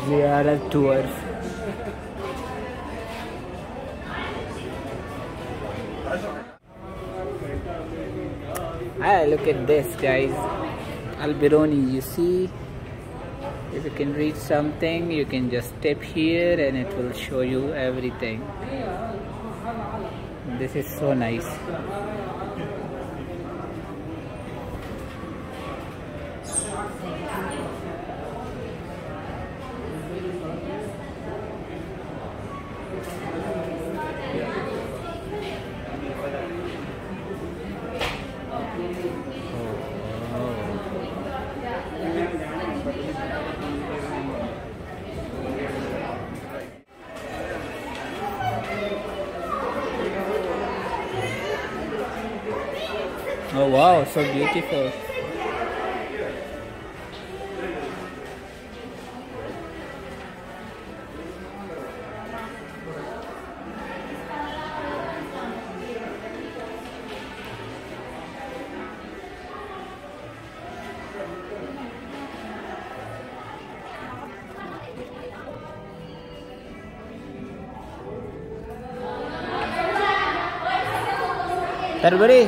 Ziyarat tours. Ah, look at this, guys. Albironi, you see? If you can read something, you can just tap here and it will show you everything. This is so nice. Oh wow, so beautiful. Tarbari.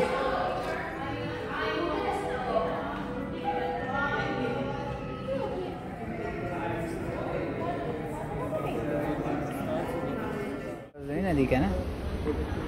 नदी का ना